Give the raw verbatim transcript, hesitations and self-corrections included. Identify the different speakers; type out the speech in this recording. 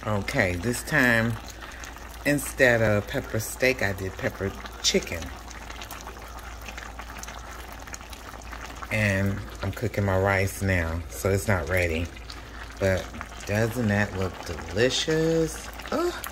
Speaker 1: Okay, this time, instead of pepper steak, I did pepper chicken. And I'm cooking my rice now, so it's not ready. But doesn't that look delicious? Oh,